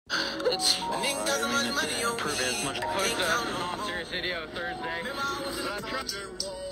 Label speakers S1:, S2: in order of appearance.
S1: It's small. I mean, if they improve it as much.
S2: Post a serious video Thursday.